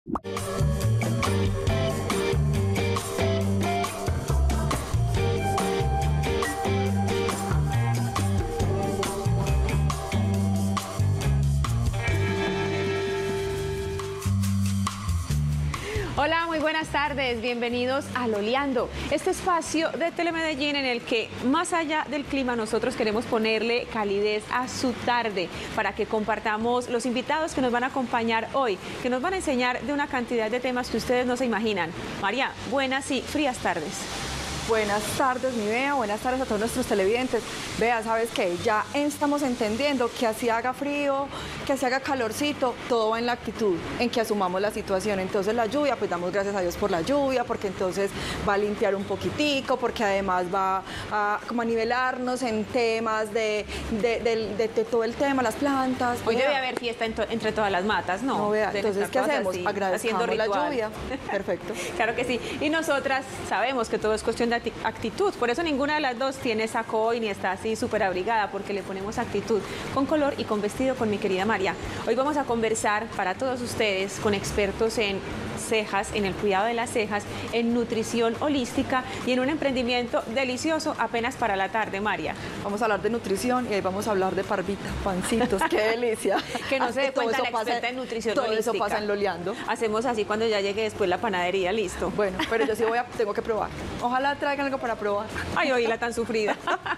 Hola, muy buenas tardes, bienvenidos a Loleando, este espacio de Telemedellín en el que más allá del clima nosotros queremos ponerle calidez a su tarde para que compartamos los invitados que nos van a acompañar hoy, que nos van a enseñar de una cantidad de temas que ustedes no se imaginan. María, buenas y frías tardes. Buenas tardes, mi Bea, buenas tardes a todos nuestros televidentes. Bea, ¿sabes qué? Ya estamos entendiendo que así haga frío, que así haga calorcito, todo va en la actitud, en que asumamos la situación. Entonces la lluvia, pues damos gracias a Dios por la lluvia, porque entonces va a limpiar un poquitico, porque además va a nivelarnos en temas de todo el tema, las plantas. Hoy debe haber fiesta entre todas las matas, ¿no? No, Bea, entonces, ¿qué hacemos? Agradecemos la lluvia. Perfecto. Claro que sí. Y nosotras sabemos que todo es cuestión de actitud, por eso ninguna de las dos tiene saco hoy ni está así súper abrigada, porque le ponemos actitud con color y con vestido con mi querida María. Hoy vamos a conversar para todos ustedes con expertos en cejas, en el cuidado de las cejas, en nutrición holística y en un emprendimiento delicioso apenas para la tarde, María. Vamos a hablar de nutrición y ahí vamos a hablar de parvita, pancitos, qué delicia. Que no se dé cuenta la experta en nutrición holística. Todo eso pasa en Loleando. Hacemos así cuando ya llegue después la panadería, listo. Bueno, pero yo sí tengo que probar. Ojalá traigan algo para probar. Ay, oí la tan sufrida.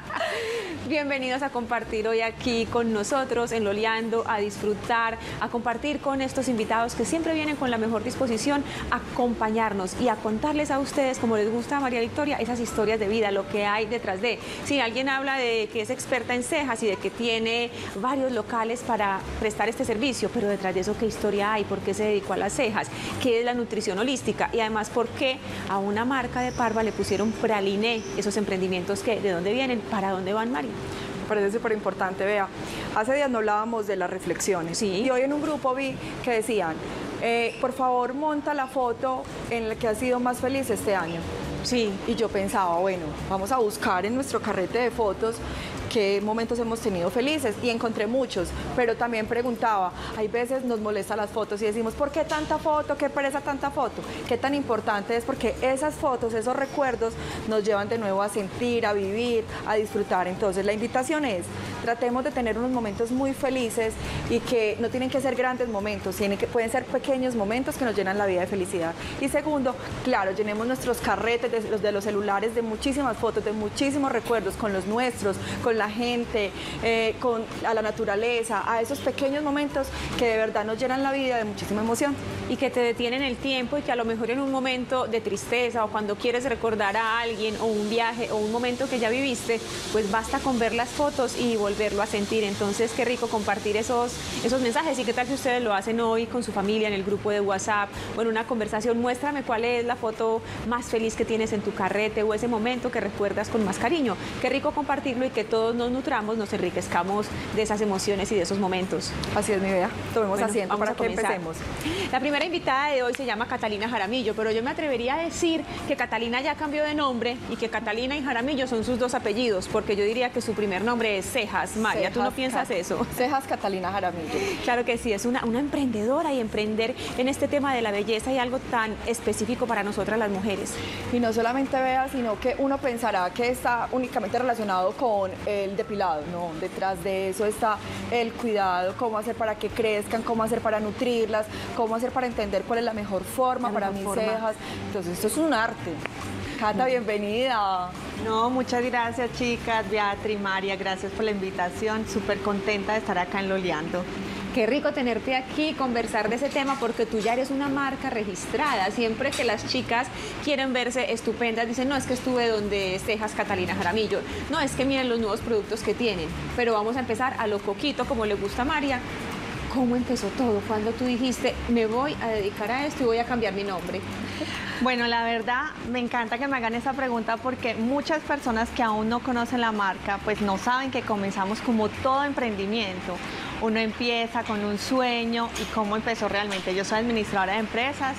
Bienvenidos a compartir hoy aquí con nosotros en Loleando, a disfrutar, a compartir con estos invitados que siempre vienen con la mejor disposición a acompañarnos y a contarles a ustedes, como les gusta a María Victoria, esas historias de vida, lo que hay detrás de. Si alguien habla de que es experta en cejas y de que tiene varios locales para prestar este servicio, pero detrás de eso, ¿qué historia hay? ¿Por qué se dedicó a las cejas? ¿Qué es la nutrición holística? Y además, ¿por qué a una marca de parva le pusieron Praliné? Esos emprendimientos, ¿qué? ¿De dónde vienen? ¿Para dónde van, María? Me parece súper importante, Bea. Hace días no hablábamos de las reflexiones. Sí. Y hoy en un grupo vi que decían, por favor, monta la foto en la que has sido más feliz este año. Sí. Y yo pensaba, bueno, vamos a buscar en nuestro carrete de fotos qué momentos hemos tenido felices, y encontré muchos, pero también preguntaba, hay veces nos molestan las fotos y decimos, ¿por qué tanta foto? ¿Qué pereza tanta foto? ¿Qué tan importante es? Porque esas fotos, esos recuerdos nos llevan de nuevo a sentir, a vivir, a disfrutar. Entonces la invitación es, tratemos de tener unos momentos muy felices y que no tienen que ser grandes momentos, pueden ser pequeños momentos que nos llenan la vida de felicidad. Y segundo, claro, llenemos nuestros carretes de los celulares de muchísimas fotos, de muchísimos recuerdos con los nuestros, con la gente, a la naturaleza, a esos pequeños momentos que de verdad nos llenan la vida de muchísima emoción. Y que te detienen el tiempo y que a lo mejor en un momento de tristeza o cuando quieres recordar a alguien o un viaje o un momento que ya viviste, pues basta con ver las fotos y volverlo a sentir. Entonces, qué rico compartir esos mensajes. ¿Y qué tal si ustedes lo hacen hoy con su familia en el grupo de WhatsApp o en una conversación? Muéstrame cuál es la foto más feliz que tienes en tu carrete o ese momento que recuerdas con más cariño. Qué rico compartirlo y que todos nos nutramos, nos enriquezcamos de esas emociones y de esos momentos. Así es, mi Bea. Tomemos asiento para que empecemos. La primera invitada de hoy se llama Catalina Jaramillo, pero yo me atrevería a decir que Catalina ya cambió de nombre y que Catalina y Jaramillo son sus dos apellidos, porque yo diría que su primer nombre es Cejas. María, ¿tú no piensas eso? Cejas Catalina Jaramillo. Claro que sí, es una emprendedora, y emprender en este tema de la belleza y algo tan específico para nosotras las mujeres. Y no solamente, Bea, sino que uno pensará que está únicamente relacionado con el depilado. No, detrás de eso está el cuidado, cómo hacer para que crezcan, cómo hacer para nutrirlas, cómo hacer para entender cuál es la mejor forma para mis cejas. Entonces, esto es un arte. Cata, bienvenida. No, muchas gracias, chicas, Beatriz, María, gracias por la invitación. Súper contenta de estar acá en Loleando. Qué rico tenerte aquí, conversar de ese tema, porque tú ya eres una marca registrada. Siempre que las chicas quieren verse estupendas, dicen, no, es que estuve donde Cejas Catalina Jaramillo. No, es que miren los nuevos productos que tienen. Pero vamos a empezar a lo coquito, como le gusta a María. ¿Cómo empezó todo? ¿Cuándo tú dijiste, me voy a dedicar a esto y voy a cambiar mi nombre? Bueno, la verdad, me encanta que me hagan esa pregunta porque muchas personas que aún no conocen la marca, pues no saben que comenzamos como todo emprendimiento. Uno empieza con un sueño y cómo empezó realmente. Yo soy administradora de empresas,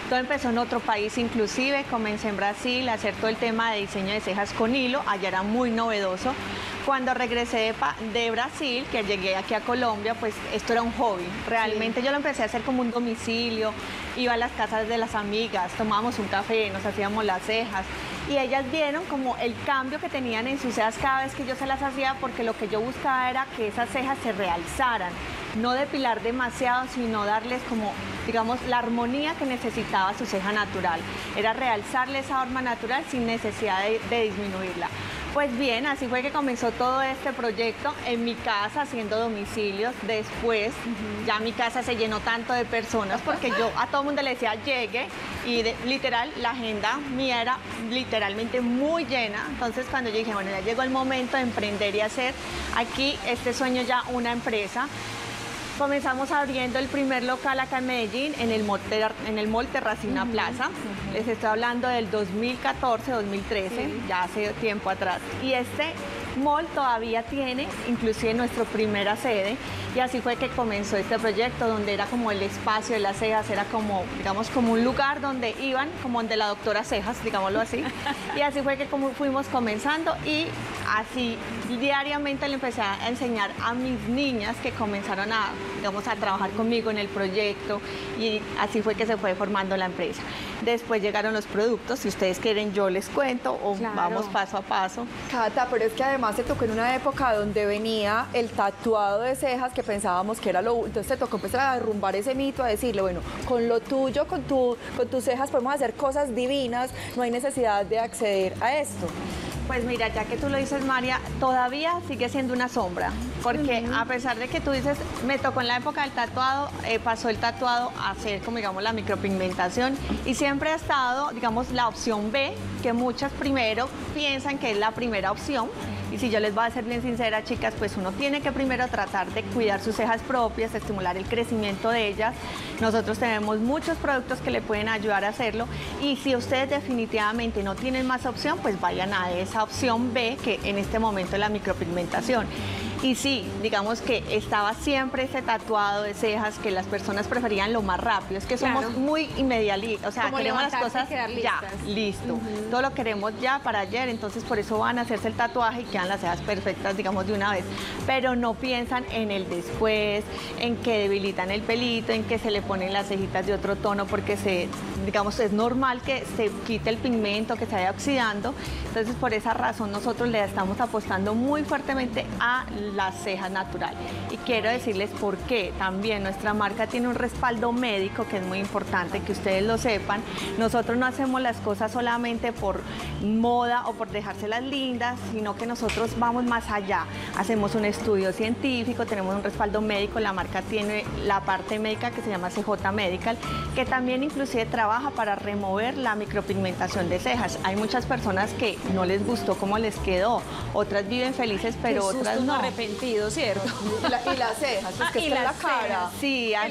Todo empezó en otro país inclusive, comencé en Brasil a hacer todo el tema de diseño de cejas con hilo, allá era muy novedoso. Cuando regresé de Brasil, que llegué aquí a Colombia, pues esto era un hobby. Realmente yo lo empecé a hacer como un domicilio, iba a las casas de las amigas, tomábamos un café, nos hacíamos las cejas. Y ellas vieron como el cambio que tenían en sus cejas cada vez que yo se las hacía, porque lo que yo buscaba era que esas cejas se realzaran. No depilar demasiado, sino darles como, digamos, la armonía que necesitaba su ceja natural. Era realzarle esa forma natural sin necesidad de disminuirla. Pues bien, así fue que comenzó todo este proyecto en mi casa, haciendo domicilios. Después, ya mi casa se llenó tanto de personas porque yo a todo el mundo le decía llegue y literal la agenda mía era literalmente muy llena. Entonces cuando yo dije, bueno, ya llegó el momento de emprender y hacer aquí este sueño ya una empresa. Comenzamos abriendo el primer local acá en Medellín, en el Mall Terracina Plaza. Les estoy hablando del 2014, 2013, ya hace tiempo atrás. Y este mall todavía tiene inclusive nuestra primera sede, y así fue que comenzó este proyecto, donde era como el espacio de las cejas, era como, digamos, como un lugar donde iban, como donde la doctora Cejas, digámoslo así. Y así fue que como fuimos comenzando, y así diariamente le empecé a enseñar a mis niñas que comenzaron a, digamos, a trabajar conmigo en el proyecto, y así fue que se fue formando la empresa. Después llegaron los productos, si ustedes quieren yo les cuento o vamos paso a paso. Cata, pero es que además te tocó en una época donde venía el tatuado de cejas, que pensábamos que era lo... Entonces te tocó empezar a derrumbar ese mito, a decirle, bueno, con lo tuyo, con tus cejas podemos hacer cosas divinas, no hay necesidad de acceder a esto. Pues mira, ya que tú lo dices, María, todavía sigue siendo una sombra, porque a pesar de que tú dices, me tocó en la época del tatuado, pasó el tatuado a hacer, como digamos, la micropigmentación, y siempre ha estado, digamos, la opción B, que muchas primero piensan que es la primera opción. Y si yo les voy a ser bien sincera, chicas, pues uno tiene que primero tratar de cuidar sus cejas propias, estimular el crecimiento de ellas. Nosotros tenemos muchos productos que le pueden ayudar a hacerlo, y si ustedes definitivamente no tienen más opción, pues vayan a esa opción B, que en este momento es la micropigmentación. Y sí, digamos que estaba siempre ese tatuado de cejas que las personas preferían lo más rápido. Es que somos muy inmediatistas, o sea, como queremos las cosas ya, listo. Todo lo queremos ya para ayer, entonces por eso van a hacerse el tatuaje y quedan las cejas perfectas, digamos, de una vez. Pero no piensan en el después, en que debilitan el pelito, en que se le ponen las cejitas de otro tono, porque digamos, es normal que se quite el pigmento, que se vaya oxidando. Entonces, por esa razón, nosotros le estamos apostando muy fuertemente a las cejas naturales. Y quiero decirles por qué. También nuestra marca tiene un respaldo médico, que es muy importante que ustedes lo sepan. Nosotros no hacemos las cosas solamente por moda o por dejárselas lindas, sino que nosotros vamos más allá. Hacemos un estudio científico, tenemos un respaldo médico. La marca tiene la parte médica que se llama CJ Medical, que también inclusive trabaja para remover la micropigmentación de cejas. Hay muchas personas que no les gustó cómo les quedó, otras viven felices, pero otras no. Arrepentido, ¿cierto? Y las cejas, pues que está en la cara. Sí, así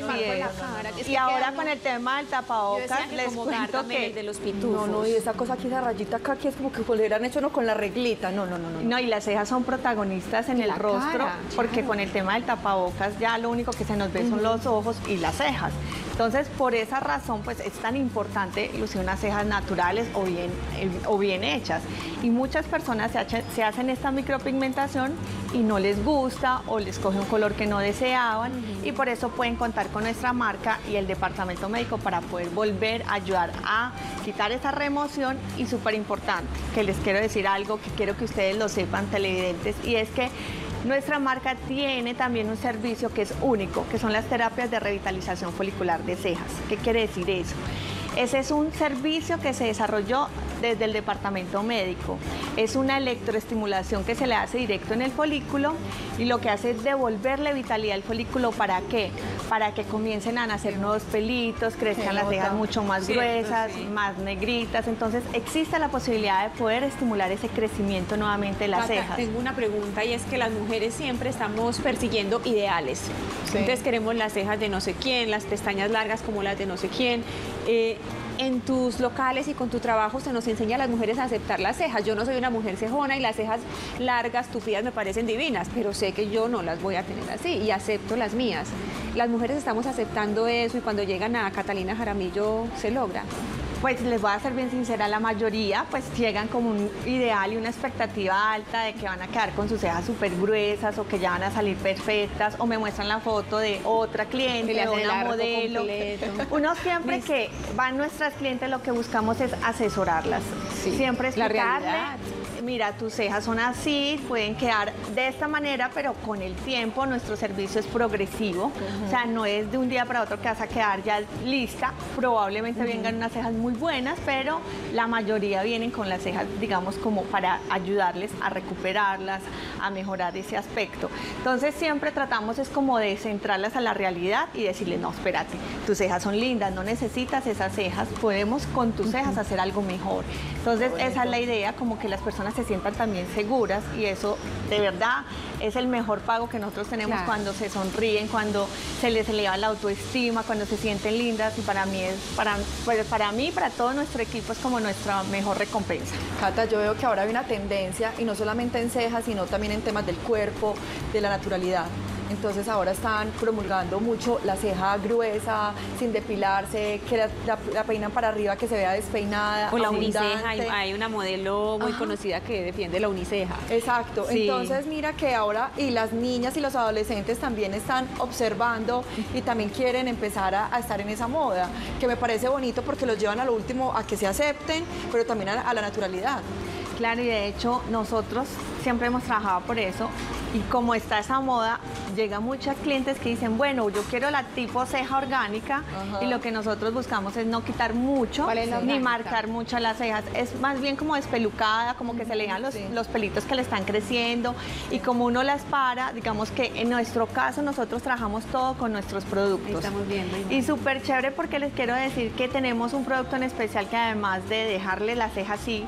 es. Y ahora con el tema del tapabocas, les cuento que... de los pitufos. No, y esa cosa aquí, esa rayita acá, que es como que lo hubieran hecho con la reglita. No. No, y las cejas son protagonistas en el rostro, porque con el tema del tapabocas ya lo único que se nos ve son los ojos y las cejas. Entonces, por esa razón, pues es tan importante lucir unas cejas naturales o bien hechas. Y muchas personas se hacen esta micropigmentación y no les gusta o les coge un color que no deseaban, y por eso pueden contar con nuestra marca y el departamento médico para poder volver a ayudar a quitar esa remoción. Y súper importante, que les quiero decir algo que quiero que ustedes lo sepan, televidentes, y es que nuestra marca tiene también un servicio que es único, que son las terapias de revitalización folicular de cejas. ¿Qué quiere decir eso? Ese es un servicio que se desarrolló desde el departamento médico. Es una electroestimulación que se le hace directo en el folículo, y lo que hace es devolverle vitalidad al folículo. ¿Para qué? Para que comiencen a nacer nuevos pelitos, crezcan las cejas mucho más gruesas, más negritas. Entonces existe la posibilidad de poder estimular ese crecimiento nuevamente de las cejas. Tengo una pregunta, y es que las mujeres siempre estamos persiguiendo ideales. Entonces queremos las cejas de no sé quién, las pestañas largas como las de no sé quién. En tus locales y con tu trabajo se nos enseña a las mujeres a aceptar las cejas. Yo no soy una mujer cejona, y las cejas largas, tupidas, me parecen divinas, pero sé que yo no las voy a tener así y acepto las mías. las mujeres estamos aceptando eso y cuando llegan a Catalina Jaramillo se logra. Pues les voy a ser bien sincera, la mayoría pues llegan como un ideal y una expectativa alta de que van a quedar con sus cejas súper gruesas o que ya van a salir perfectas, o me muestran la foto de otra cliente o una modelo. Uno siempre que van nuestras clientes lo que buscamos es asesorarlas, siempre explicarle. Mira, tus cejas son así, pueden quedar de esta manera, pero con el tiempo nuestro servicio es progresivo. O sea, no es de un día para otro que vas a quedar ya lista. Probablemente vengan unas cejas muy buenas, pero la mayoría vienen con las cejas, digamos, como para ayudarles a recuperarlas, a mejorar ese aspecto. Entonces, siempre tratamos es como de centrarlas a la realidad y decirles, no, espérate, tus cejas son lindas, no necesitas esas cejas, podemos con tus cejas hacer algo mejor. Entonces, esa es la idea, como que las personas se sientan también seguras, y eso de verdad es el mejor pago que nosotros tenemos cuando se sonríen, cuando se les eleva la autoestima, cuando se sienten lindas, y para mí para todo nuestro equipo es como nuestra mejor recompensa. Cata, yo veo que ahora hay una tendencia, y no solamente en cejas, sino también en temas del cuerpo, de la naturalidad. Entonces ahora están promulgando mucho la ceja gruesa, sin depilarse, que la peinan para arriba, que se vea despeinada, o la abundante. uniceja. Hay una modelo muy conocida que defiende la uniceja. Exacto. Sí. Entonces mira que ahora y las niñas y los adolescentes también están observando y también quieren empezar a estar en esa moda, que me parece bonito porque los llevan a lo último, a que se acepten, pero también a la naturalidad. Claro, y de hecho nosotros siempre hemos trabajado por eso, y como está esa moda, llega muchas clientes que dicen, bueno, yo quiero la tipo ceja orgánica, y lo que nosotros buscamos es no quitar mucho ni marcar mucho las cejas, es más bien como despelucada, como que se le vean los pelitos que le están creciendo, y como uno las para, digamos que en nuestro caso nosotros trabajamos todo con nuestros productos. Ahí estamos viendo. Y súper chévere porque les quiero decir que tenemos un producto en especial que además de dejarle la ceja así,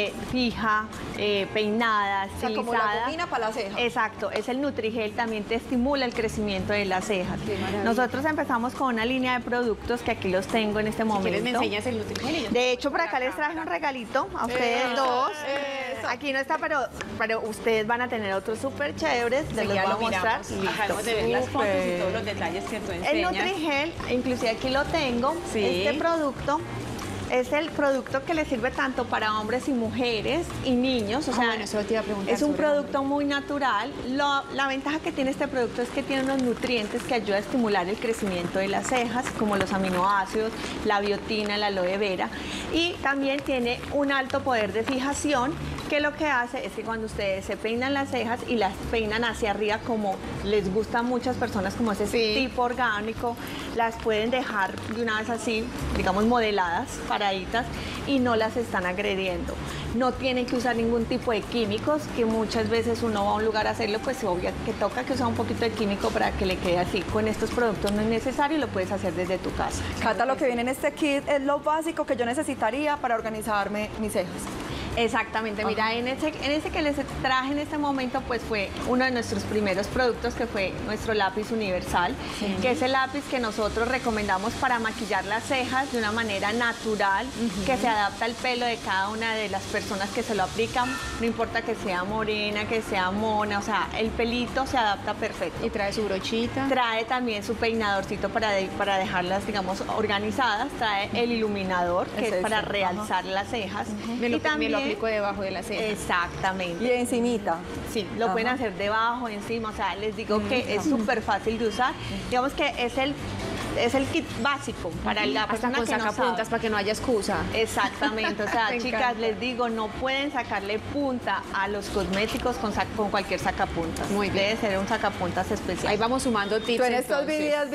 fija, peinada, estilizada. O sea, como la gomina para la ceja. Exacto, es el Nutrigel, también te estimula el crecimiento de las cejas. Nosotros empezamos con una línea de productos que aquí los tengo en este momento. Si quieres me enseñas el Nutrigel. De hecho, por acá les traje un regalito a ustedes dos. Aquí no está, pero ustedes van a tener otros súper chéveres, les los voy a mostrar. Acabamos de ver las fotos y todos los detalles que tú enseñas. El Nutrigel, inclusive aquí lo tengo, este producto es el producto que le sirve tanto para hombres y mujeres y niños. O sea, bueno, eso te iba a preguntar. Es un producto muy natural. La ventaja que tiene este producto es que tiene unos nutrientes que ayudan a estimular el crecimiento de las cejas, como los aminoácidos, la biotina, la aloe vera. Y también tiene un alto poder de fijación, que lo que hace es que cuando ustedes se peinan las cejas y las peinan hacia arriba, como les gusta a muchas personas, como ese tipo orgánico, las pueden dejar de una vez así, digamos, modeladas, paraditas, y no las están agrediendo. No tienen que usar ningún tipo de químicos, que muchas veces uno va a un lugar a hacerlo, pues obvio que toca que usar un poquito de químico para que le quede así. Con estos productos no es necesario y lo puedes hacer desde tu casa. Cata, lo que viene en este kit es lo básico que yo necesitaría para organizarme mis cejas. Exactamente, mira, en ese que les traje en este momento, pues fue uno de nuestros primeros productos, que fue nuestro lápiz universal, que es el lápiz que nosotros recomendamos para maquillar las cejas de una manera natural, que se adapta al pelo de cada una de las personas que se lo aplican, no importa que sea morena, que sea mona, o sea, el pelito se adapta perfecto. Y trae su brochita. Trae también su peinadorcito para dejarlas, digamos, organizadas, trae el iluminador, que es para realzar las cejas. Y también lo aplico debajo de la ceja. Exactamente. Y encimita. Sí, lo pueden hacer debajo, encima, o sea, les digo que es súper fácil de usar. Digamos que es el kit básico para la persona que no sabe. Hasta con sacapuntas para que no haya excusa. Exactamente, o sea, chicas, les digo, no pueden sacarle punta a los cosméticos con cualquier sacapuntas. Muy bien. Debe ser un sacapuntas especial. Ahí vamos sumando tips. Tú en estos días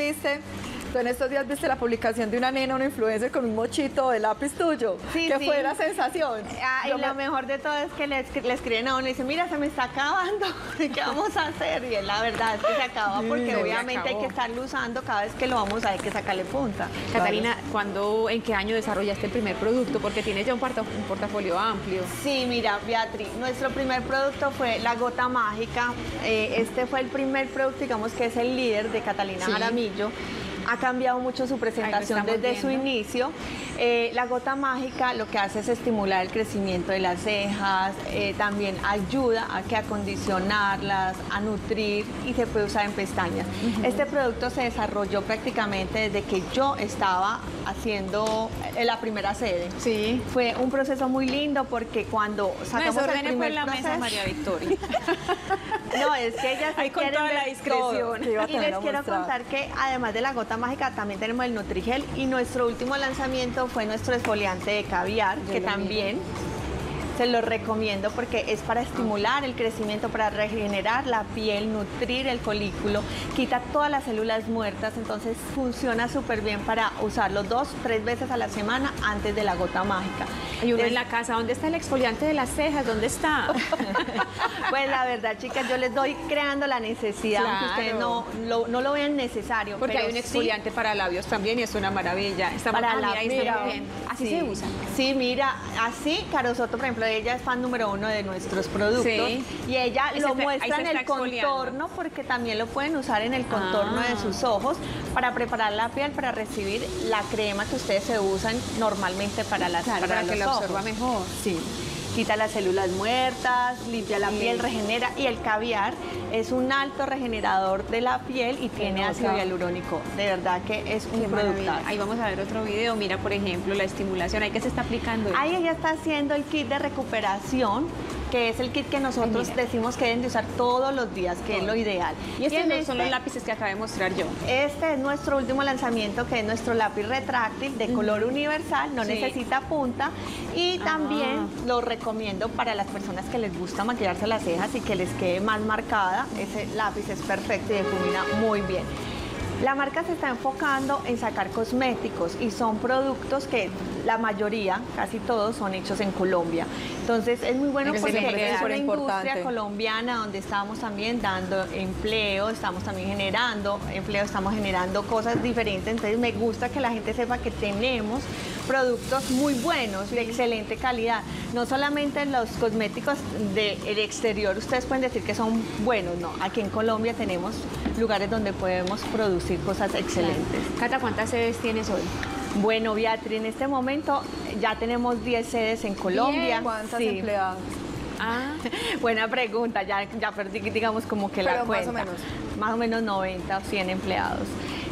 viste la publicación de una nena, una influencer, con un mochito de lápiz tuyo. Sí, que sí. fue la sensación. Y lo mejor de todo es que le escriben a uno y dicen, mira, se me está acabando, ¿qué vamos a hacer? Y la verdad es que se acaba, porque obviamente hay que estarlo usando cada vez que lo vamos a, hay que sacarle punta. Catalina, ¿en qué año desarrollaste el primer producto? Porque tienes ya un portafolio amplio. Sí, mira, Beatriz, nuestro primer producto fue la gota mágica. Este fue el primer producto, digamos, que es el líder de Catalina Jaramillo. ha cambiado mucho su presentación desde su inicio. La gota mágica lo que hace es estimular el crecimiento de las cejas, también ayuda a acondicionarlas, a nutrir y se puede usar en pestañas. Este producto se desarrolló prácticamente desde que yo estaba haciendo la primera sede. Sí. Fue un proceso muy lindo porque cuando sacamos el primer pues la proceso, mesa, María Victoria. No, es que ellas Ahí con quieren toda la ver discreción. todo. Te iba a Y tener les a quiero mostrar. contar que además de la gota mágica también tenemos el Nutrigel y nuestro último lanzamiento fue nuestro exfoliante de caviar, que también se lo recomiendo porque es para estimular el crecimiento, para regenerar la piel, nutrir el folículo, quita todas las células muertas, entonces funciona súper bien para usarlo 2 o 3 veces a la semana antes de la gota mágica. Y uno en la casa, ¿dónde está el exfoliante de las cejas? ¿Dónde está? Pues la verdad, chicas, yo les doy creando la necesidad, aunque ustedes no lo vean necesario. Porque pero hay un sí, exfoliante para labios también y es una maravilla. Está para mira, la ahí está piel. bien. Así Sí. se usa. Sí, mira, así Caro Soto, por ejemplo, ella es fan número 1 de nuestros productos Sí. y ella Ahí lo se está- muestra ahí se en está el exfoliando. contorno porque también lo pueden usar en el contorno de sus ojos para preparar la piel, para recibir la crema que ustedes se usan normalmente para las Claro, para que los la ojos. absorba mejor. Sí. Quita las células muertas, limpia la piel, regenera. Y el caviar es un alto regenerador de la piel y tiene nota. ácido hialurónico. De verdad que es un Qué maravilla. producto. Ahí vamos a ver otro video. Mira, por ejemplo, la estimulación. ¿Ahí qué se está aplicando? Ahí ella está haciendo el kit de recuperación, que es el kit que nosotros mira. decimos que deben de usar todos los días, que es lo ideal. Y estos en no son los lápices que acabé de mostrar yo. Este es nuestro último lanzamiento, que es nuestro lápiz retráctil de color universal, no Sí. necesita punta y también lo recomiendo para las personas que les gusta maquillarse las cejas y que les quede más marcada. Ese lápiz es perfecto y difumina muy bien. La marca se está enfocando en sacar cosméticos y son productos que la mayoría, casi todos, son hechos en Colombia. Entonces es muy bueno Eso porque siempre es es una superimportante. industria colombiana donde estamos también dando empleo, estamos también generando empleo, estamos generando cosas diferentes. Entonces me gusta que la gente sepa que tenemos productos muy buenos, de excelente calidad. No solamente los cosméticos del exterior, ustedes pueden decir que son buenos, no. Aquí en Colombia tenemos lugares donde podemos producir cosas excelentes. Cata, ¿cuántas sedes tienes hoy? Bueno, Beatriz, en este momento ya tenemos 10 sedes en Colombia. ¿Cuántas Sí. empleadas? Ah, Buena pregunta, ya perdí, digamos, como que la Pero más cuenta. o menos. Más o menos 90 o 100 empleados.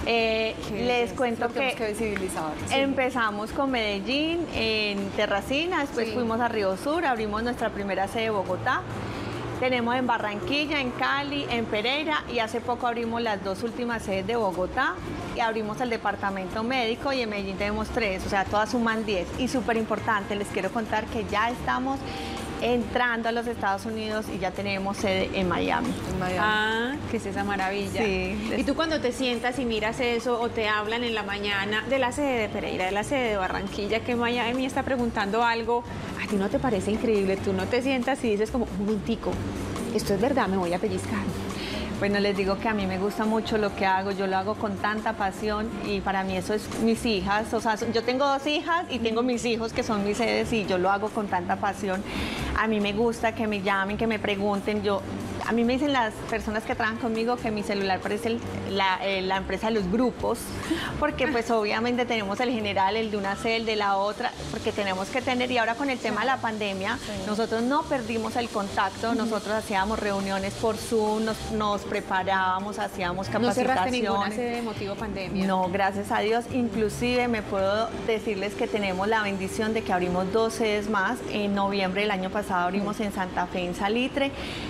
Les cuento Lo tenemos que visibilizar. empezamos con Medellín, en Terracina, después Sí. fuimos a Río Sur, abrimos nuestra primera sede de Bogotá. Tenemos en Barranquilla, en Cali, en Pereira y hace poco abrimos las 2 últimas sedes de Bogotá y abrimos el departamento médico y en Medellín tenemos 3, o sea, todas suman 10. Y súper importante, les quiero contar que ya estamos entrando a los Estados Unidos y ya tenemos sede en Miami. En Miami. ah, que es esa maravilla. Sí. Y tú cuando te sientas y miras eso o te hablan en la mañana de la sede de Pereira, de la sede de Barranquilla, que Miami está preguntando algo, ¿a ti no te parece increíble? Tú no te sientas y dices como, un momentico, esto es verdad, me voy a pellizcar. Bueno, les digo que a mí me gusta mucho lo que hago, yo lo hago con tanta pasión y para mí eso es mis hijas, o sea, yo tengo 2 hijas y tengo mis hijos que son mis sedes y yo lo hago con tanta pasión. A mí me gusta que me llamen, que me pregunten, a mí me dicen las personas que trabajan conmigo que mi celular parece la empresa de los grupos, porque pues obviamente tenemos el general, el de una sede, el de la otra, porque tenemos que tener, y ahora con el tema de la pandemia, nosotros no perdimos el contacto, nosotros hacíamos reuniones por Zoom, nos preparábamos, hacíamos No cerraste capacitaciones. ninguna sede de motivo pandemia. No, gracias a Dios. Inclusive me puedo decirles que tenemos la bendición de que abrimos 2 sedes más. En noviembre del año pasado abrimos en Santa Fe, en Salitre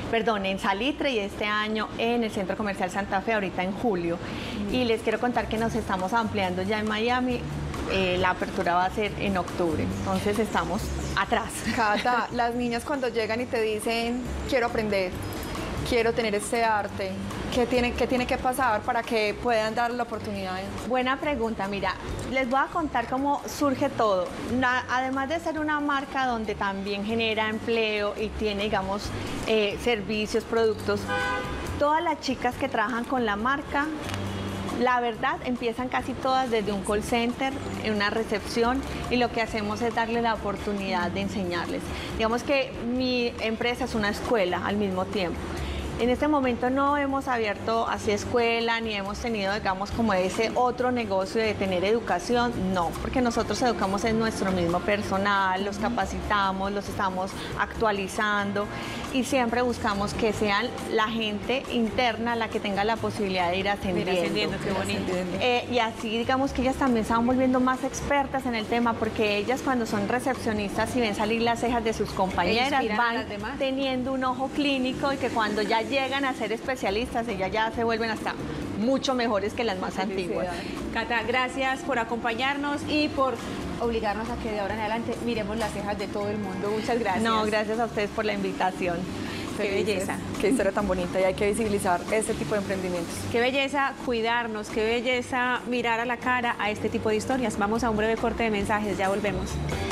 y este año en el Centro Comercial Santa Fe, ahorita en julio. Y les quiero contar que nos estamos ampliando ya en Miami. La apertura va a ser en octubre, entonces estamos atrás. Cata, las niñas cuando llegan y te dicen, quiero aprender, quiero tener este arte, ¿qué tiene que pasar para que puedan dar la oportunidad? Buena pregunta, mira, les voy a contar cómo surge todo. Además de ser una marca donde también genera empleo y tiene, digamos, servicios, productos, todas las chicas que trabajan con la marca, la verdad, empiezan casi todas desde un call center, en una recepción, y lo que hacemos es darle la oportunidad de enseñarles. Digamos que mi empresa es una escuela al mismo tiempo. En este momento no hemos abierto así escuela, ni hemos tenido, digamos, como ese otro negocio de tener educación, no, porque nosotros educamos en nuestro mismo personal, los capacitamos, los estamos actualizando y siempre buscamos que sean la gente interna la que tenga la posibilidad de ir ascendiendo. Qué bonito. Y así, digamos, que ellas también se van volviendo más expertas en el tema, porque ellas cuando son recepcionistas y ven salir las cejas de sus compañeras, van teniendo un ojo clínico y que cuando ya llegan a ser especialistas, ellas ya se vuelven hasta mucho mejores que las más antiguas. Cata, gracias por acompañarnos y por obligarnos a que de ahora en adelante miremos las cejas de todo el mundo. Muchas gracias. No, gracias a ustedes por la invitación. Qué belleza. Qué historia tan bonita, y hay que visibilizar este tipo de emprendimientos. Qué belleza cuidarnos, qué belleza mirar a la cara a este tipo de historias. Vamos a un breve corte de mensajes, ya volvemos.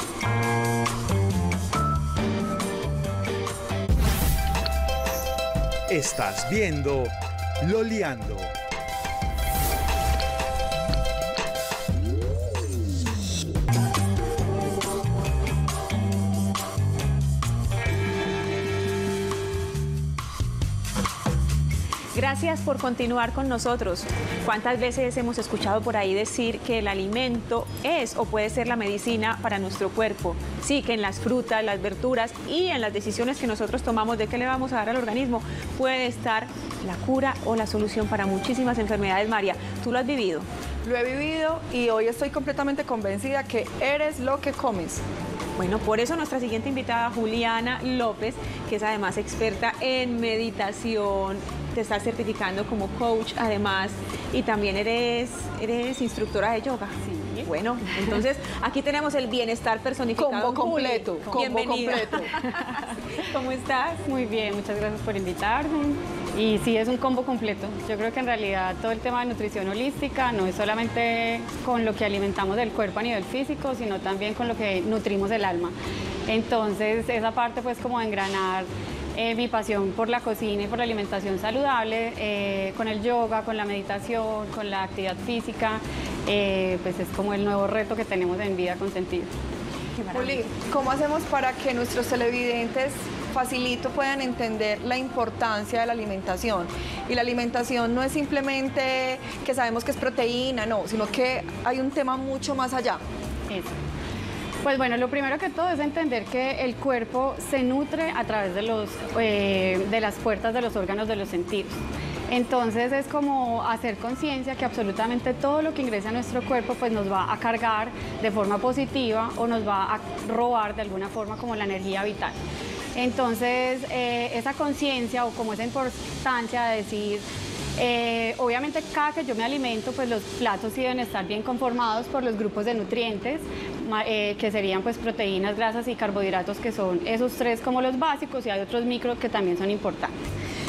Estás viendo Loleando. Gracias por continuar con nosotros. ¿Cuántas veces hemos escuchado por ahí decir que el alimento es o puede ser la medicina para nuestro cuerpo? Sí, que en las frutas, las verduras y en las decisiones que nosotros tomamos de qué le vamos a dar al organismo puede estar la cura o la solución para muchísimas enfermedades. María, ¿tú lo has vivido? Lo he vivido y hoy estoy completamente convencida que eres lo que comes. Bueno, por eso nuestra siguiente invitada, Juliana López, que es además experta en meditación, te estás certificando como coach además y también eres instructora de yoga. Sí. Bueno, entonces aquí tenemos el bienestar personificado. Combo completo. Combo completo. ¿Cómo estás? Muy bien, muchas gracias por invitarme. Y sí, es un combo completo. Yo creo que en realidad todo el tema de nutrición holística no es solamente con lo que alimentamos del cuerpo a nivel físico, sino también con lo que nutrimos el alma. Entonces, esa parte pues como de engranar mi pasión por la cocina y por la alimentación saludable, con el yoga, con la meditación, con la actividad física, pues es como el nuevo reto que tenemos en Vida con Sentido. Juli, ¿cómo hacemos para que nuestros televidentes facilito puedan entender la importancia de la alimentación? Y la alimentación no es simplemente que sabemos que es proteína, no, sino que hay un tema mucho más allá. Eso. Pues bueno, lo primero que todo es entender que el cuerpo se nutre a través de las puertas de los órganos de los sentidos. Entonces es como hacer conciencia que absolutamente todo lo que ingresa a nuestro cuerpo pues nos va a cargar de forma positiva o nos va a robar de alguna forma como la energía vital. Entonces esa conciencia o como esa importancia de decir, obviamente cada que yo me alimento pues los platos sí deben estar bien conformados por los grupos de nutrientes, que serían pues proteínas, grasas y carbohidratos, que son esos tres como los básicos, y hay otros micros que también son importantes.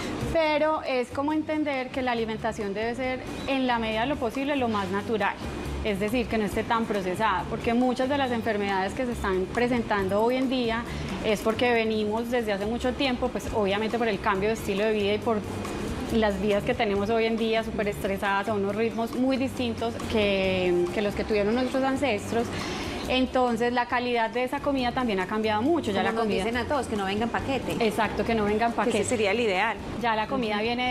Pero es como entender que la alimentación debe ser en la medida de lo posible lo más natural, es decir, que no esté tan procesada, porque muchas de las enfermedades que se están presentando hoy en día es porque venimos desde hace mucho tiempo, pues obviamente por el cambio de estilo de vida y por las vidas que tenemos hoy en día súper estresadas a unos ritmos muy distintos que los que tuvieron nuestros ancestros. Entonces la calidad de esa comida también ha cambiado mucho. Ya la comida, dicen a todos que no venga en paquete. Exacto, que no venga en paquete. Ese sería el ideal. Ya la comida viene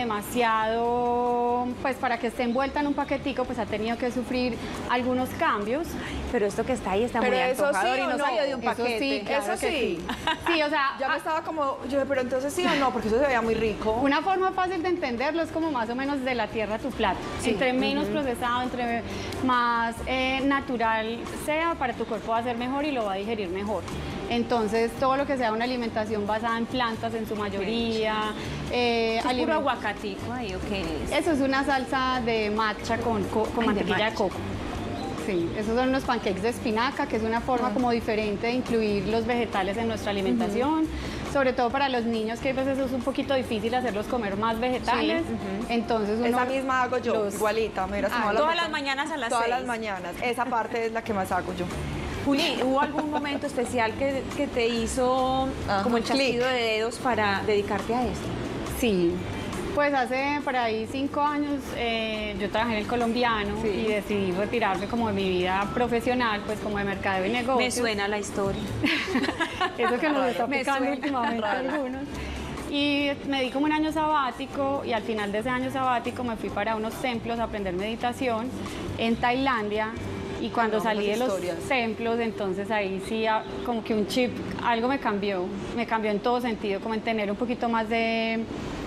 demasiado, pues para que esté envuelta en un paquetico, pues ha tenido que sufrir algunos cambios. Pero esto que está ahí está muy antojador y no salió de un paquete. Sí, claro eso sí. Sí, o sea, ya me estaba como, yo, pero entonces sí o no, porque eso se veía muy rico. Una forma fácil de entenderlo es como más o menos de la tierra a tu plato. Sí. Entre menos procesado, entre más natural sea, para tu cuerpo va a ser mejor y lo va a digerir mejor. Entonces, todo lo que sea una alimentación basada en plantas en su mayoría. ¿Es puro aguacatico ahí o qué es? Eso es una salsa de matcha con mantequilla de coco. Sí, esos son unos pancakes de espinaca, que es una forma como diferente de incluir los vegetales en nuestra alimentación, sobre todo para los niños, que a veces es un poquito difícil hacerlos comer más vegetales. Entonces esa misma hago yo, igualita. Me todas las mañanas a las 6. Todas las mañanas, esa parte es la que más hago yo. Juli, ¿hubo algún momento especial que te hizo como el chasquido de dedos para dedicarte a esto? Sí. Pues hace por ahí 5 años yo trabajé en El Colombiano y decidí retirarme como de mi vida profesional, pues como de mercadeo y negocios. Me suena la historia. Eso que nos está picando últimamente algunos. Y me di como un año sabático y al final de ese año sabático me fui para unos templos a aprender meditación en Tailandia. Y cuando salí de los templos, entonces ahí sí como que un chip, algo me cambió en todo sentido, como en tener un poquito más de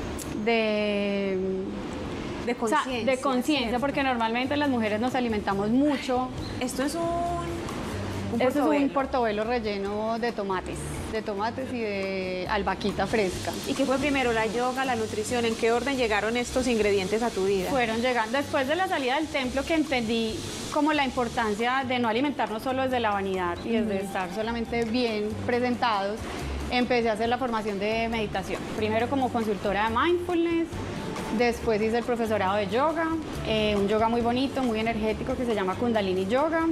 conciencia. De conciencia, porque normalmente las mujeres nos alimentamos mucho. Esto es un Esto es un portobelo relleno de tomates y de albahaquita fresca. ¿Y qué fue primero, la yoga, la nutrición? ¿En qué orden llegaron estos ingredientes a tu vida? Fueron llegando después de la salida del templo, que entendí como la importancia de no alimentarnos solo desde la vanidad y desde estar solamente bien presentados. Empecé a hacer la formación de meditación, primero como consultora de mindfulness, después hice el profesorado de yoga, un yoga muy bonito, muy energético que se llama Kundalini Yoga.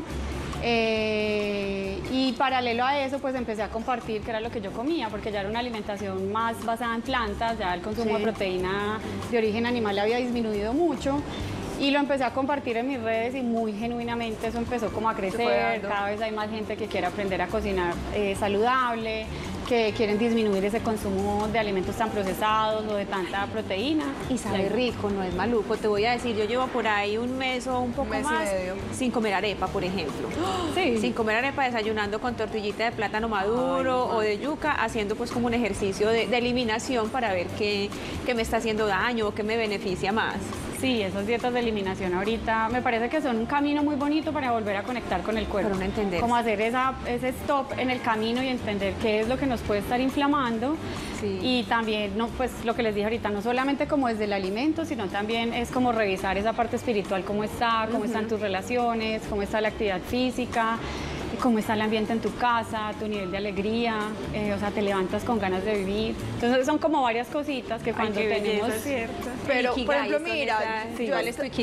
Y paralelo a eso, pues empecé a compartir qué era lo que yo comía, porque ya era una alimentación más basada en plantas, ya el consumo de proteína de origen animal había disminuido mucho. Y lo empecé a compartir en mis redes y muy genuinamente eso empezó como a crecer. Cada vez hay más gente que quiere aprender a cocinar saludable, que quieren disminuir ese consumo de alimentos tan procesados o de tanta proteína. Y sabe rico, no es maluco. Te voy a decir, yo llevo por ahí un mes o un poco más sin comer arepa, por ejemplo. Sí. Sin comer arepa, desayunando con tortillita de plátano maduro o de yuca, haciendo pues como un ejercicio de eliminación para ver qué me está haciendo daño o qué me beneficia más. Sí, esas dietas de eliminación ahorita me parece que son un camino muy bonito para volver a conectar con el cuerpo. Para no entender. Como hacer ese stop en el camino y entender qué es lo que nos puede estar inflamando. Sí. Y también, no, pues lo que les dije ahorita, no solamente como desde el alimento, sino también es como revisar esa parte espiritual, cómo está, cómo están tus relaciones, cómo está la actividad física, cómo está el ambiente en tu casa, tu nivel de alegría, o sea, te levantas con ganas de vivir. Entonces son como varias cositas que cuando tenemos... Pero, por ejemplo, mira, yo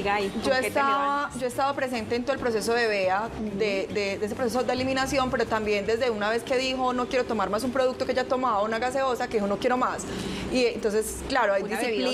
he estado presente en todo el proceso de Bea, de ese proceso de eliminación, pero también desde una vez que dijo no quiero tomar más un producto que ya tomaba, una gaseosa, que dijo no quiero más. Y entonces, claro, hay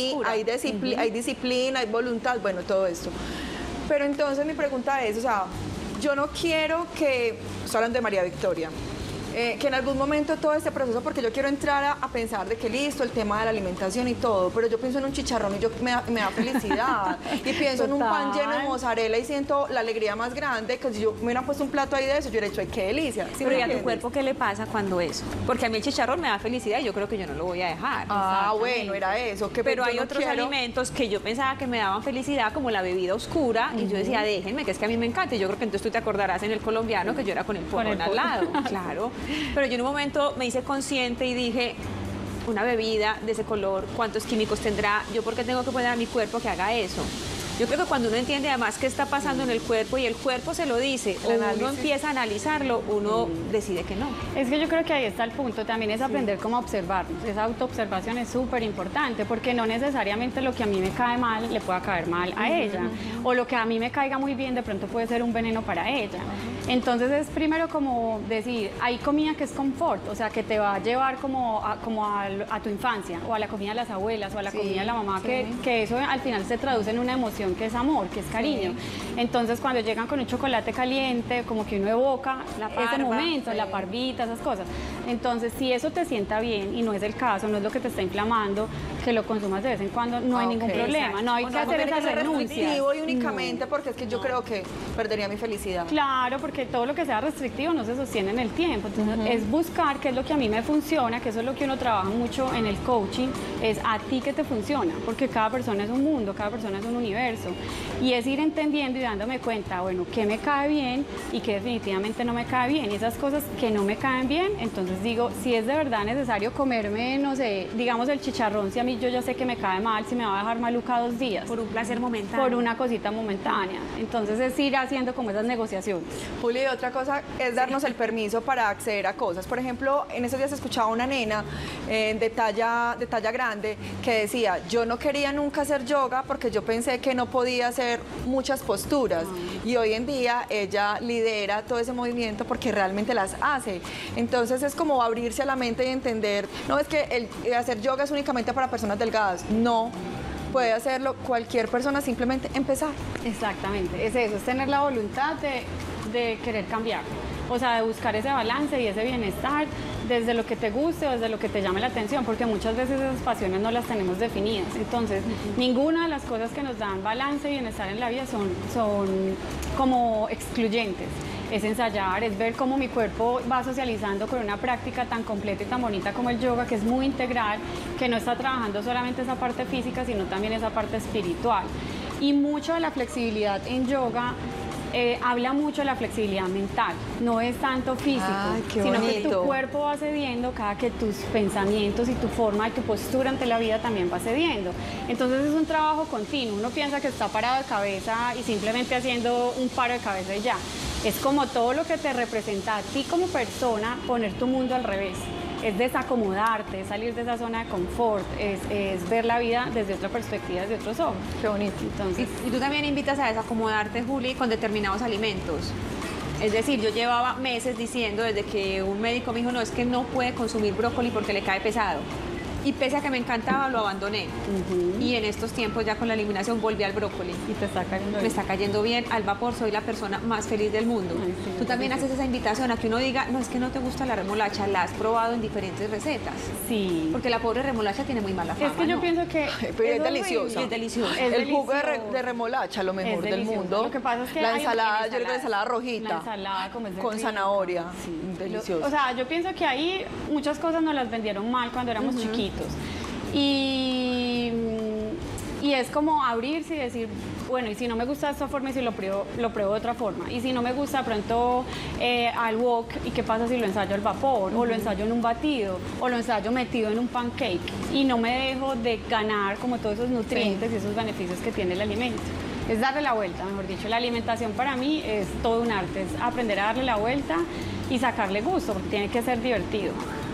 disciplina, hay voluntad, bueno, todo esto. Pero entonces mi pregunta es, o sea, yo no quiero que, estoy hablando de María Victoria, que en algún momento todo este proceso, porque yo quiero entrar a pensar de que listo, el tema de la alimentación y todo, pero yo pienso en un chicharrón y me da felicidad. Y pienso en un pan lleno de mozzarella y siento la alegría más grande, que si yo me hubieran puesto un plato ahí de eso, yo hubiera dicho, ay, qué delicia. ¿Sí, pero ¿y a tu cuerpo qué le pasa cuando eso? Porque a mí el chicharrón me da felicidad y yo creo que yo no lo voy a dejar. Ah, bueno, era eso. Pero hay otros alimentos que yo pensaba que me daban felicidad, como la bebida oscura, y yo decía, déjenme, que es que a mí me encanta. Y yo creo que entonces tú te acordarás en el colombiano que yo era con el porrón al lado. Claro. Pero yo en un momento me hice consciente y dije, una bebida de ese color, ¿cuántos químicos tendrá? ¿Yo por qué tengo que poner a mi cuerpo que haga eso? Yo creo que cuando uno entiende además qué está pasando en el cuerpo y el cuerpo se lo dice, o uno empieza a analizarlo, uno decide que no. Es que yo creo que ahí está el punto, también es aprender cómo observarnos. Esa autoobservación es súper importante, porque no necesariamente lo que a mí me cae mal le pueda caer mal a ella, o lo que a mí me caiga muy bien de pronto puede ser un veneno para ella. Entonces es primero como decir, hay comida que es confort, o sea, que te va a llevar como a tu infancia, o a la comida de las abuelas, o a la comida de la mamá, que eso al final se traduce en una emoción que es amor, que es cariño. Entonces cuando llegan con un chocolate caliente, como que uno evoca ese momento, la parvita, esas cosas. Entonces si eso te sienta bien y no es el caso, no es lo que te está inflamando, que lo consumas de vez en cuando, no hay ningún problema. No hay que hacer esa renuncia. Y únicamente porque es que yo creo que perdería mi felicidad. Claro, porque todo lo que sea restrictivo no se sostiene en el tiempo. Entonces es buscar qué es lo que a mí me funciona, que eso es lo que uno trabaja mucho en el coaching, es a ti que te funciona, porque cada persona es un mundo, cada persona es un universo. Y es ir entendiendo y dándome cuenta, bueno, qué me cae bien y qué definitivamente no me cae bien. Y esas cosas que no me caen bien, entonces digo, si es de verdad necesario comerme, no sé, digamos el chicharrón, si a mí yo ya sé que me cae mal, si me va a dejar maluca 2 días. Por un placer momentáneo. Por una cosita momentánea. Entonces es ir haciendo como esas negociaciones. Juli, otra cosa es darnos el permiso para acceder a cosas. Por ejemplo, en esos días escuchaba una nena de talla grande que decía, yo no quería nunca hacer yoga porque yo pensé que no podía hacer muchas posturas y hoy en día ella lidera todo ese movimiento porque realmente las hace. Entonces es como abrirse a la mente y entender, no es que hacer yoga es únicamente para personas delgadas, no. Puede hacerlo cualquier persona, simplemente empezar. Exactamente, es eso, es tener la voluntad de querer cambiar. O sea, de buscar ese balance y ese bienestar desde lo que te guste o desde lo que te llame la atención, porque muchas veces esas pasiones no las tenemos definidas. Entonces, ninguna de las cosas que nos dan balance y bienestar en la vida son como excluyentes. Es ensayar, es ver cómo mi cuerpo va socializando con una práctica tan completa y tan bonita como el yoga, que es muy integral, que no está trabajando solamente esa parte física, sino también esa parte espiritual. Y mucho de la flexibilidad en yoga habla mucho de la flexibilidad mental, no es tanto físico, sino que tu cuerpo va cediendo cada que tus pensamientos y tu forma y tu postura ante la vida también va cediendo. Entonces es un trabajo continuo, uno piensa que está parado de cabeza y simplemente haciendo un paro de cabeza y ya. Es como todo lo que te representa a ti como persona, poner tu mundo al revés. Es desacomodarte, es salir de esa zona de confort, es ver la vida desde otra perspectiva, desde otros ojos. Qué bonito. Entonces, Y tú también invitas a desacomodarte, Juli, con determinados alimentos. Es decir, yo llevaba meses diciendo desde que un médico me dijo, no, es que no puede consumir brócoli porque le cae pesado. Y pese a que me encantaba, lo abandoné. Y en estos tiempos, ya con la eliminación, volví al brócoli. y te está cayendo Me bien. está cayendo bien, al vapor, soy la persona más feliz del mundo. Ay, sí, Tú también haces esa invitación a que uno diga, no, es que no te gusta la remolacha, la has probado en diferentes recetas. Sí. Porque la pobre remolacha tiene muy mala fama, Es que yo ¿no? pienso que Pero es horrible. deliciosa. Es delicioso. Es El jugo delicioso. de remolacha, lo mejor del delicioso. mundo. Lo que pasa es que la hay ensalada, yo creo que la ensaladas. ensalada rojita. La ensalada como es de con rica. zanahoria. Sí. Delicioso. O sea, yo pienso que ahí muchas cosas nos las vendieron mal cuando éramos chiquitos. Y es como abrirse y decir, bueno, y si no me gusta de esta forma y si lo pruebo de otra forma. Y si no me gusta de pronto al wok, ¿y qué pasa si lo ensayo al vapor? O lo ensayo en un batido, o lo ensayo metido en un pancake. Y no me dejo de ganar como todos esos nutrientes y esos beneficios que tiene el alimento. Es darle la vuelta, mejor dicho. La alimentación para mí es todo un arte, es aprender a darle la vuelta y sacarle gusto, porque tiene que ser divertido.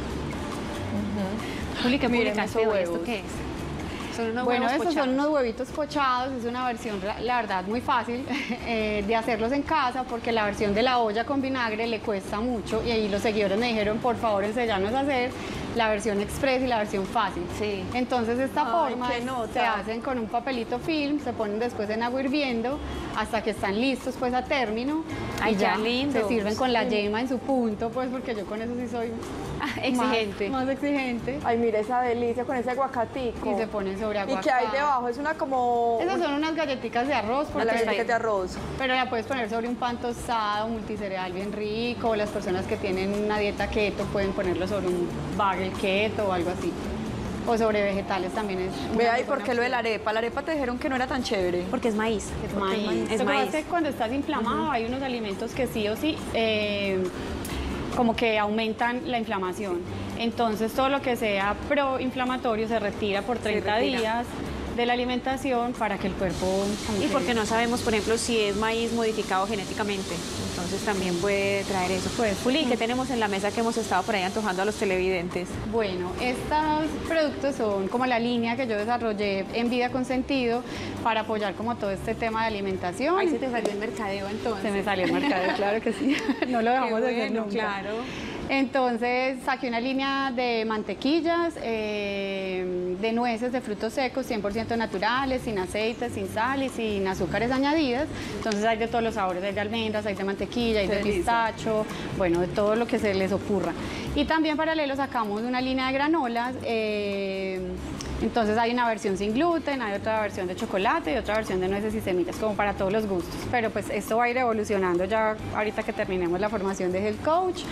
Juli, ¿qué Miren publicaste esos hoy? ¿Esto huevos. qué es? Son unos Bueno, huevos estos pochados. son unos huevitos pochados, es una versión, la verdad, muy fácil de hacerlos en casa, porque la versión de la olla con vinagre le cuesta mucho, y ahí los seguidores me dijeron, por favor, enséñanos a hacer la versión express y la versión fácil. Sí. Entonces, esta Ay, forma qué nota. se hacen con un papelito film, se ponen después en agua hirviendo, hasta que están listos pues a término. Ay, y ya qué lindo. se sirven con la yema en su punto, pues porque yo con eso sí soy Exigente. más exigente. Ay, mira esa delicia con ese aguacatico. Y se ponen sobre ¿Y aguacate. qué hay debajo? Es una como... Esas son unas galletitas de arroz, Una porque- galleta de arroz. pero la puedes poner sobre un pan tostado, multicereal bien rico, o las personas que tienen una dieta keto pueden ponerlo sobre un bagel keto o algo así. O sobre vegetales también es. una Vea, muy ¿y por buena qué lo de la opción. arepa? La arepa te dijeron que no era tan chévere. Porque es maíz. Es maíz. Es Lo que pasa maíz. es que cuando estás inflamado hay unos alimentos que sí o sí como que aumentan la inflamación. Entonces todo lo que sea proinflamatorio se retira por 30 retira. días de la alimentación para que el cuerpo... como Y que- porque no sabemos, por ejemplo, si es maíz modificado genéticamente. Entonces también puede traer eso. Pues, Juli, ¿qué tenemos en la mesa que hemos estado por ahí antojando a los televidentes? Bueno, estos productos son como la línea que yo desarrollé en Vida con Sentido para apoyar como todo este tema de alimentación. Ahí se te salió el mercadeo entonces. Se me salió el mercado, claro que sí. No lo dejamos Qué de hacer bueno, nunca. claro. Entonces saqué una línea de mantequillas, de nueces, de frutos secos, 100% naturales, sin aceite, sin sal y sin azúcares añadidas. Entonces hay de todos los sabores, hay de almendras, hay de mantequilla, hay Qué de delicia. pistacho, bueno, de todo lo que se les ocurra. Y también paralelo sacamos una línea de granolas. Entonces hay una versión sin gluten, hay otra versión de chocolate y otra versión de nueces y semillas, como para todos los gustos. Pero pues esto va a ir evolucionando ya ahorita que terminemos la formación de Health Coach.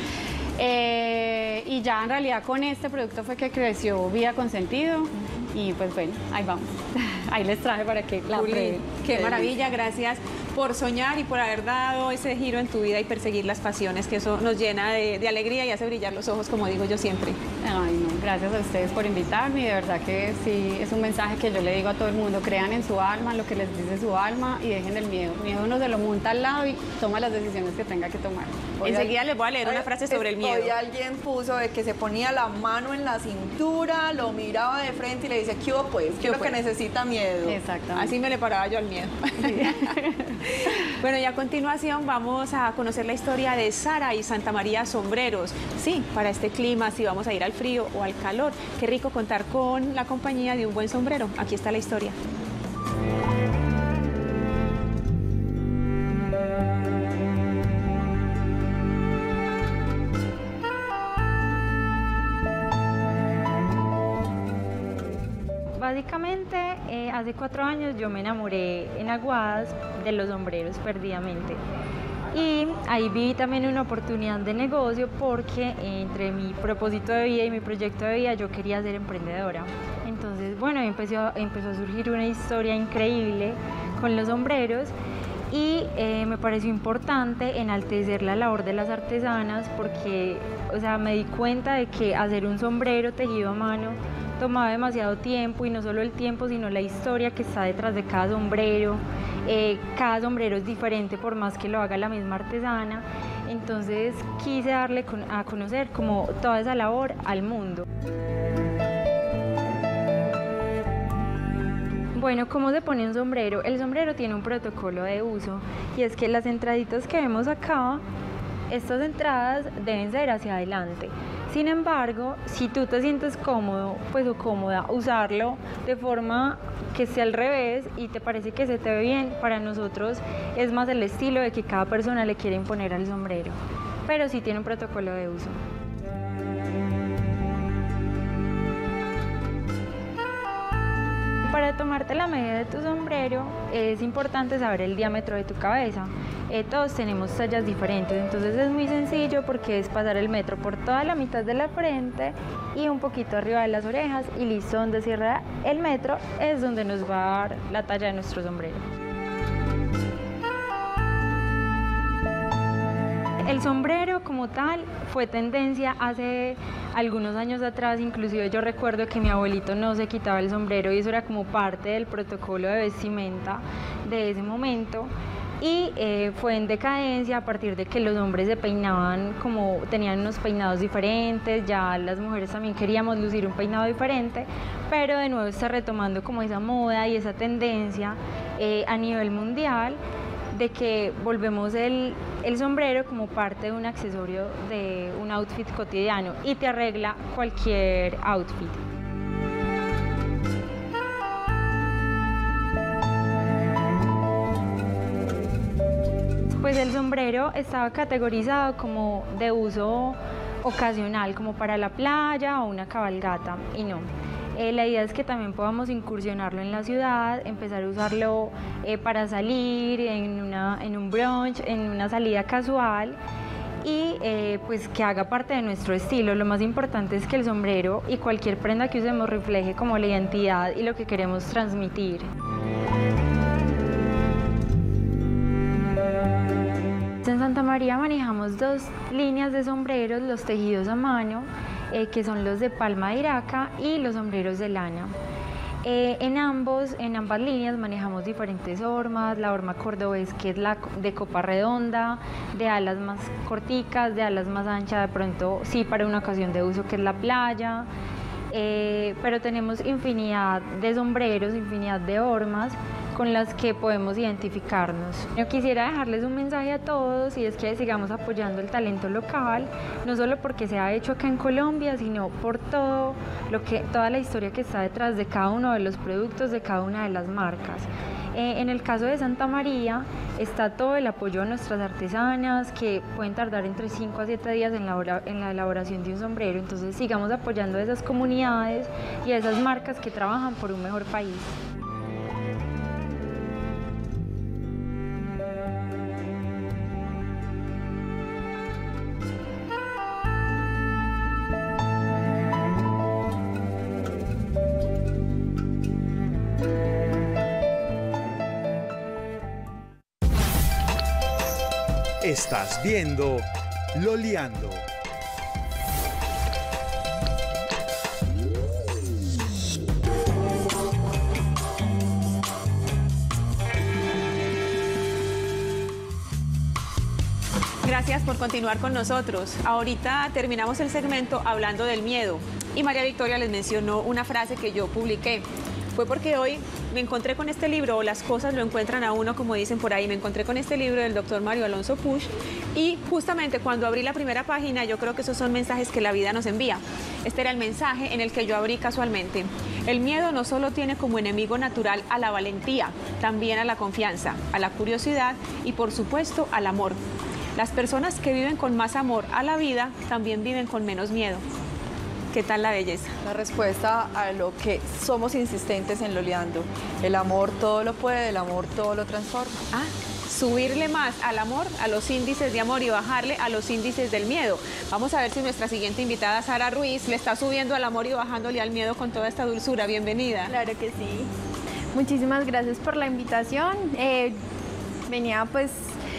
Y ya en realidad con este producto fue que creció Vida con Sentido. Y pues bueno, ahí vamos. Ahí les traje para que la Juli, prueben. qué maravilla, gracias por soñar y por haber dado ese giro en tu vida y perseguir las pasiones, que eso nos llena de alegría y hace brillar los ojos, como digo yo siempre. Ay, no, gracias a ustedes por invitarme y de verdad que sí, es un mensaje que yo le digo a todo el mundo, crean en su alma, en lo que les dice su alma y dejen el miedo. El miedo uno se lo monta al lado y toma las decisiones que tenga que tomar. Enseguida les voy a leer una frase sobre el miedo. Hoy alguien puso de que se ponía la mano en la cintura, lo miraba de frente y le dice, ¿qué hubo pues? ¿Qué es lo que necesita miedo? Exactamente. Así me le paraba yo al miedo. Bueno, y a continuación vamos a conocer la historia de Sara y Santa María Sombreros. Sí, para este clima, si vamos a ir al frío o al calor. Qué rico contar con la compañía de un buen sombrero. Aquí está la historia. básicamente hace 4 años yo me enamoré en Aguadas de los sombreros perdidamente. Y ahí vi también una oportunidad de negocio porque entre mi propósito de vida y mi proyecto de vida yo quería ser emprendedora. Entonces, bueno, empezó a surgir una historia increíble con los sombreros y me pareció importante enaltecer la labor de las artesanas porque, o sea, me di cuenta de que hacer un sombrero tejido a mano tomaba demasiado tiempo y no solo el tiempo, sino la historia que está detrás de cada sombrero. Cada sombrero es diferente por más que lo haga la misma artesana, entonces quise darle a conocer como toda esa labor al mundo. Bueno, ¿cómo se pone un sombrero? El sombrero tiene un protocolo de uso y es que las entraditas que vemos acá, estas entradas deben ser hacia adelante. Sin embargo, si tú te sientes cómodo pues, o cómoda usarlo de forma que esté al revés y te parece que se te ve bien, para nosotros es más el estilo de que cada persona le quiere imponer al sombrero, pero sí tiene un protocolo de uso. Para tomarte la medida de tu sombrero es importante saber el diámetro de tu cabeza. Todos tenemos tallas diferentes, entonces es muy sencillo porque es pasar el metro por toda la mitad de la frente y un poquito arriba de las orejas y listo, donde cierra el metro es donde nos va a dar la talla de nuestro sombrero. El sombrero como tal fue tendencia hace algunos años atrás, inclusive yo recuerdo que mi abuelito no se quitaba el sombrero y eso era como parte del protocolo de vestimenta de ese momento. Y fue en decadencia a partir de que los hombres se peinaban como tenían unos peinados diferentes, ya las mujeres también queríamos lucir un peinado diferente, pero de nuevo está retomando como esa moda y esa tendencia a nivel mundial de que volvemos el sombrero como parte de un accesorio de un outfit cotidiano y te arregla cualquier outfit. Pues el sombrero estaba categorizado como de uso ocasional, como para la playa o una cabalgata, y no. La idea es que también podamos incursionarlo en la ciudad, empezar a usarlo para salir, en un brunch, en una salida casual y pues que haga parte de nuestro estilo. Lo más importante es que el sombrero y cualquier prenda que usemos refleje como la identidad y lo que queremos transmitir. En Santa María manejamos 2 líneas de sombreros, los tejidos a mano, que son los de palma de iraca y los sombreros de lana. En ambas líneas manejamos diferentes hormas, la horma cordobés que es la de copa redonda, de alas más corticas, de alas más anchas, de pronto sí para una ocasión de uso que es la playa, pero tenemos infinidad de sombreros, infinidad de hormas con las que podemos identificarnos. Yo quisiera dejarles un mensaje a todos y es que sigamos apoyando el talento local, no solo porque se ha hecho acá en Colombia, sino por toda la historia que está detrás de cada uno de los productos, de cada una de las marcas. En el caso de Santa María está todo el apoyo a nuestras artesanas que pueden tardar entre 5 a 7 días en la elaboración de un sombrero, entonces sigamos apoyando a esas comunidades y a esas marcas que trabajan por un mejor país. Estás viendo Loleando. Gracias por continuar con nosotros. Ahorita terminamos el segmento hablando del miedo y María Victoria les mencionó una frase que yo publiqué. Fue porque hoy me encontré con este libro, o las cosas lo encuentran a uno, como dicen por ahí. Me encontré con este libro del doctor Mario Alonso Puig y justamente cuando abrí la primera página, yo creo que esos son mensajes que la vida nos envía. Este era el mensaje en el que yo abrí casualmente. El miedo no solo tiene como enemigo natural a la valentía, también a la confianza, a la curiosidad y por supuesto al amor. Las personas que viven con más amor a la vida también viven con menos miedo. ¿Qué tal la belleza? La respuesta a lo que somos insistentes en Loleando. El amor todo lo puede, el amor todo lo transforma. Ah, subirle más al amor, a los índices de amor y bajarle a los índices del miedo. Vamos a ver si nuestra siguiente invitada, Sara Ruiz, le está subiendo al amor y bajándole al miedo con toda esta dulzura. Bienvenida. Claro que sí. Muchísimas gracias por la invitación. Venía pues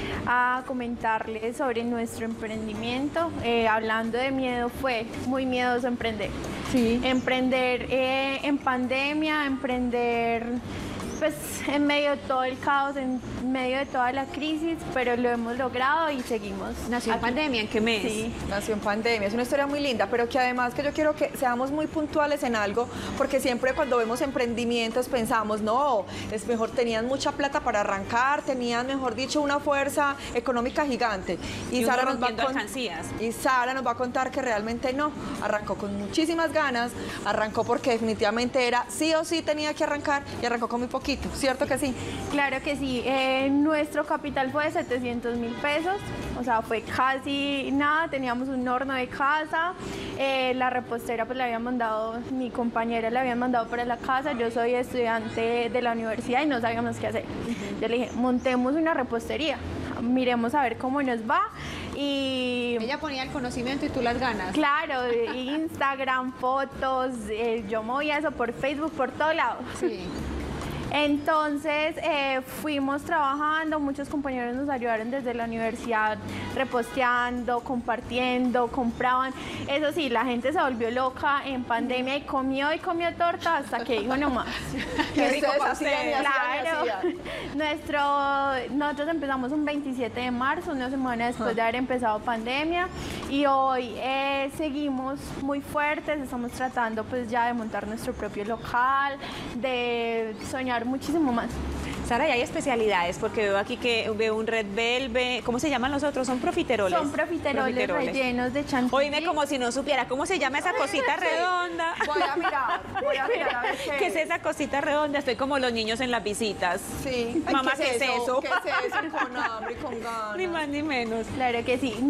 a comentarles sobre nuestro emprendimiento. Hablando de miedo, fue muy miedoso emprender. Sí. Emprender en pandemia, emprender pues en medio de todo el caos, en medio de toda la crisis, pero lo hemos logrado y seguimos. ¿Nació en aquí. pandemia? ¿En qué mes? Sí. Nació en pandemia, es una historia muy linda, pero que además que yo quiero que seamos muy puntuales en algo, porque siempre cuando vemos emprendimientos pensamos, no, es mejor, tenían mucha plata para arrancar, tenían, mejor dicho, una fuerza económica gigante. Y Sara uno nos va rompiendo alcancías. Y Sara nos va a contar que realmente no, arrancó con muchísimas ganas, arrancó porque definitivamente era sí o sí tenía que arrancar y arrancó con muy poquito, ¿cierto que sí? Claro que sí. Nuestro capital fue de 700.000 pesos, o sea, fue casi nada. Teníamos un horno de casa, la repostera pues la habían mandado, mi compañera la habían mandado para la casa. Yo soy estudiante de la universidad y no sabíamos qué hacer. Yo le dije, montemos una repostería, miremos a ver cómo nos va. Y Ella ponía el conocimiento y tú las ganas. claro, Instagram, fotos, yo movía eso por Facebook, por todo lado. Sí. Entonces fuimos trabajando, muchos compañeros nos ayudaron desde la universidad, reposteando, compartiendo, compraban. Eso sí, la gente se volvió loca en pandemia y comió torta hasta que dijo no más. Qué rico Ustedes para hacían y ustedes. hacían y Claro, hacían. nosotros empezamos un 27 de marzo, una semana después de haber empezado pandemia, y hoy seguimos muy fuertes, estamos tratando pues ya de montar nuestro propio local, de soñar muchísimo más. Sara, y hay especialidades, porque veo aquí que veo un red velvet. ¿Cómo se llaman los otros? ¿Son profiteroles? Son profiteroles rellenos de chantilly. Oíme como si no supiera cómo se llama esa cosita redonda. Voy a mirar a ver ¿Qué es esa cosita redonda? Estoy como los niños en las visitas. Sí. Ay, Mamá, ¿qué es eso? ¿Qué es eso? Con hambre y con ganas. Ni más ni menos. Claro que sí.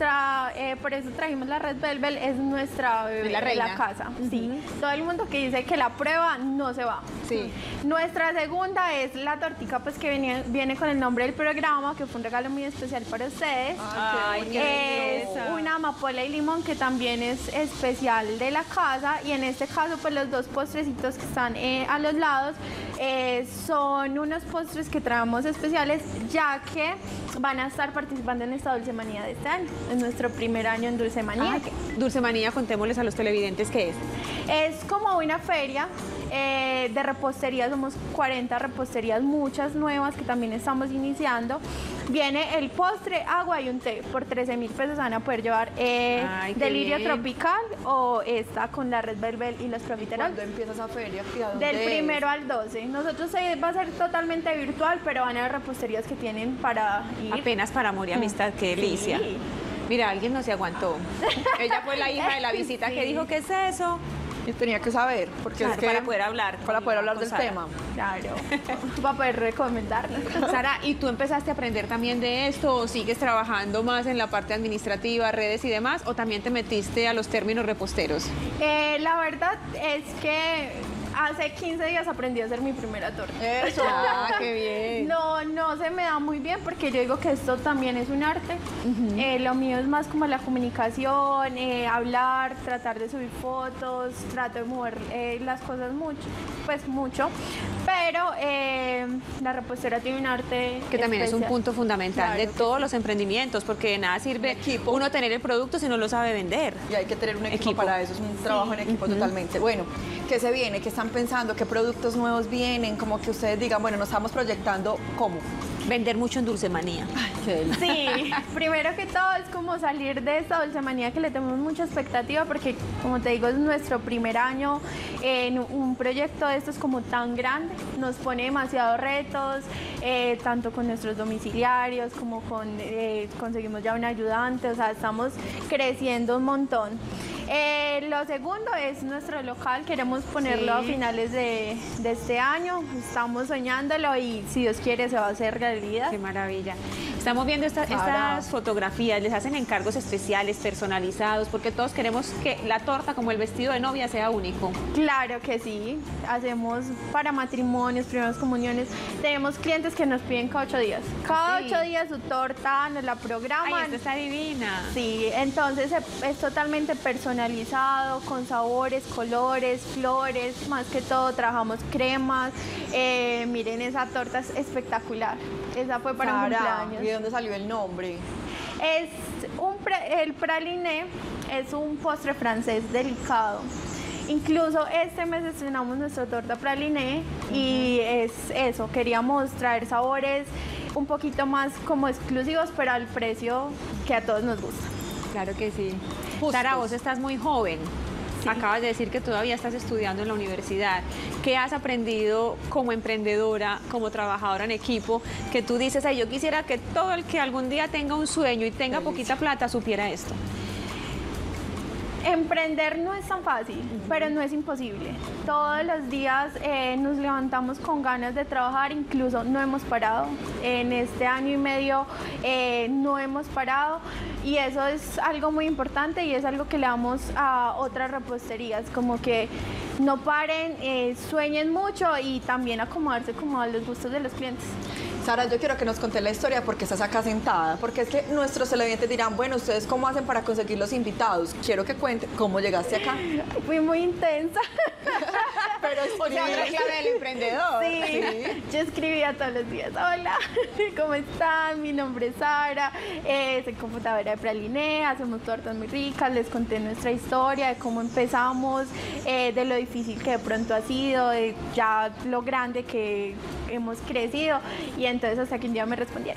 Por eso trajimos la Red Velvet, es nuestra bebé La de reina. la casa. Sí. Todo el mundo que dice que la prueba no se va. Sí. Nuestra segunda es la tortica, pues que viene con el nombre del programa, que fue un regalo muy especial para ustedes. Ay, qué Es belleza. una amapola y limón, que también es especial de la casa, y en este caso pues los dos postrecitos que están a los lados son unos postres que traemos especiales, ya que van a estar participando en esta Dulce Manía de este año. Es nuestro primer año en Dulce Manía. Dulce Manía, contémosles a los televidentes qué es. Es como una feria de repostería, somos 40 reposterías, muchas nuevas que también estamos iniciando. Viene el postre, agua y un té. Por 13.000 pesos van a poder llevar Ay, qué Delirio bien. Tropical o esta con la Red Velvet y los profiteroles. ¿Cuándo empieza esa feria? ¿Y a dónde Del es? 1 al 12. Nosotros va a ser totalmente virtual, pero van a haber reposterías que tienen para ir. Apenas para amor y amistad, qué delicia. Sí. Mira, alguien no se aguantó. Ella fue la hija de la visita que Sí. dijo, ¿qué es eso? Yo tenía que saber, porque Claro, es que para poder hablar. para poder hablar con del Sara. tema. Claro, para poder recomendarlo. Sara, ¿y tú empezaste a aprender también de esto o sigues trabajando más en la parte administrativa, redes y demás, o también te metiste a los términos reposteros? La verdad es que hace 15 días aprendí a hacer mi primera torta. Eso. Ah, qué bien. No se me da muy bien porque yo digo que esto también es un arte. Lo mío es más como la comunicación, hablar, tratar de subir fotos, trato de mover las cosas mucho. Pero la repostera tiene un arte Que también es un especial. punto fundamental Claro de que todos los emprendimientos, porque de nada sirve uno tener el producto si no lo sabe vender. Y hay que tener un equipo, Equipo. para eso, es un trabajo en equipo totalmente. Bueno, ¿qué se viene? ¿Qué están pensando? ¿Qué productos nuevos vienen? Como que ustedes digan, bueno, nos estamos proyectando, ¿cómo? Vender mucho en Dulce Manía. Sí, primero que todo es como salir de esta Dulce Manía que le tenemos mucha expectativa porque, como te digo, es nuestro primer año en un proyecto de estos como tan grande. Nos pone demasiados retos, tanto con nuestros domiciliarios como conseguimos ya un ayudante, o sea, estamos creciendo un montón. Lo segundo es nuestro local, queremos ponerlo a finales de este año, estamos soñándolo y si Dios quiere se va a hacer realidad. Qué maravilla. Estamos viendo Sara. estas fotografías, les hacen encargos especiales, personalizados, porque todos queremos que la torta, como el vestido de novia, sea único. Claro que sí, hacemos para matrimonios, primeras comuniones. Tenemos clientes que nos piden cada 8 días. Cada Sí. 8 días su torta, nos la Ay, programan. esta está divina. Sí, entonces es totalmente personalizado, con sabores, colores, flores, más que todo trabajamos cremas. Miren, esa torta es espectacular. Esa fue para un Sara, cumpleaños. ¿y de dónde salió el nombre? Es el praliné es un postre francés delicado. Incluso este mes estrenamos nuestra torta praliné y es eso, queríamos traer sabores un poquito más como exclusivos, pero al precio que a todos nos gusta. Claro que sí. Justos. Sara, vos estás muy joven. Sí. Acabas de decir que todavía estás estudiando en la universidad. ¿Qué has aprendido como emprendedora, como trabajadora en equipo, que tú dices, ay, yo quisiera que todo el que algún día tenga un sueño y tenga poquita plata supiera esto? Emprender no es tan fácil, pero no es imposible. Todos los días nos levantamos con ganas de trabajar, incluso no hemos parado. En este año y medio no hemos parado y eso es algo muy importante y es algo que le damos a otras reposterías, como que no paren, sueñen mucho y también acomodarse como a los gustos de los clientes. Sara, yo quiero que nos conté la historia porque estás acá sentada, porque es que nuestros televidentes dirán, bueno, ¿ustedes cómo hacen para conseguir los invitados? Quiero que cuente cómo llegaste acá. Fui muy intensa. Pero O sea, otra clave del emprendedor. Sí, yo escribía todos los días, hola, ¿cómo están? Mi nombre es Sara, soy computadora de praliné, hacemos tortas muy ricas, les conté nuestra historia de cómo empezamos, de lo difícil que de pronto ha sido, de ya lo grande que hemos crecido y entonces hasta que un día me respondieron.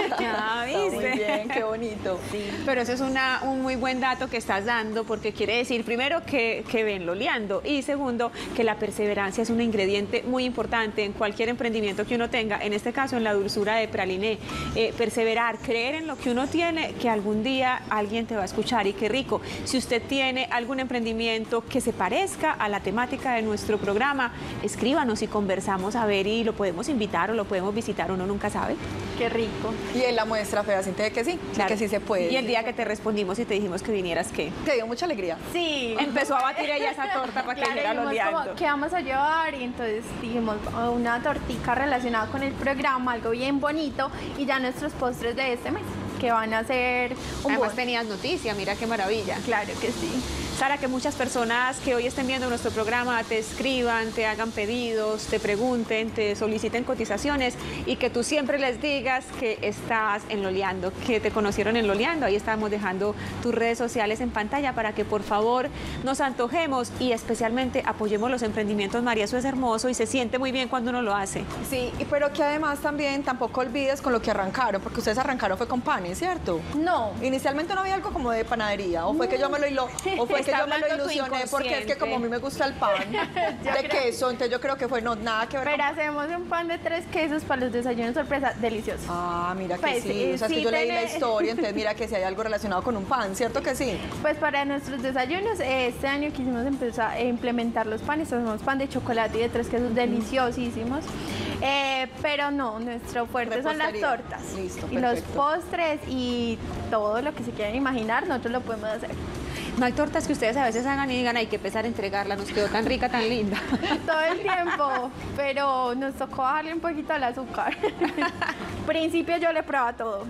Ah, Está muy ¿viste? bien, qué bonito. Pero eso es un muy buen dato que estás dando, porque quiere decir, primero, que ven loleando, y segundo, que la perseverancia es un ingrediente muy importante en cualquier emprendimiento que uno tenga, en este caso en la dulzura de praliné. Perseverar, creer en lo que uno tiene, que algún día alguien te va a escuchar, y qué rico. Si usted tiene algún emprendimiento que se parezca a la temática de nuestro programa, escríbanos y conversamos a ver, y lo podemos invitar o lo podemos visitar, uno nunca sabe. Qué rico. Y en la muestra fehaciente de que sí, de que sí se puede. Y el día que te respondimos y te dijimos que vinieras, ¿qué? Te dio mucha alegría. Sí. Empezó a batir ella esa torta para que Claro, dijera dijimos loleando. como, ¿qué vamos a llevar? Y entonces dijimos una tortica relacionada con el programa, algo bien bonito, y ya nuestros postres de este mes, que van a ser un Además buen. tenías noticia, mira qué maravilla. Claro que sí. Sara, que muchas personas que hoy estén viendo nuestro programa te escriban, te hagan pedidos, te pregunten, te soliciten cotizaciones, y que tú siempre les digas que estás en Loleando, que te conocieron en Loleando. Ahí estamos dejando tus redes sociales en pantalla para que por favor nos antojemos y especialmente apoyemos los emprendimientos. María, eso es hermoso y se siente muy bien cuando uno lo hace. Sí, pero que además también tampoco olvides con lo que arrancaron, porque ustedes arrancaron fue con panes, ¿cierto? No. Inicialmente no había algo como de panadería, o fue que yo me lo o fue que Está yo me lo hablando tu ilusioné, porque es que como a mí me gusta el pan Yo de creo- queso, entonces yo creo que fue no nada que ver Pero con... hacemos un pan de 3 quesos para los desayunos sorpresa, delicioso. Ah, mira que Pues, sí, o sea, es que sí yo leí la tiene- historia, entonces mira que si hay algo relacionado con un pan, ¿cierto que sí? Pues para nuestros desayunos, este año quisimos empezar a implementar los panes. Hacemos pan de chocolate y de 3 quesos deliciosísimos. Pero no, nuestro fuerte son las Repostería. tortas. Listo, y los perfecto. postres y todo lo que se quieran imaginar, nosotros lo podemos hacer. No hay tortas que ustedes a veces hagan y digan, hay que empezar a entregarla, nos quedó tan rica, tan linda. Todo el tiempo, pero nos tocó bajarle un poquito al azúcar. Principio yo le probaba todo.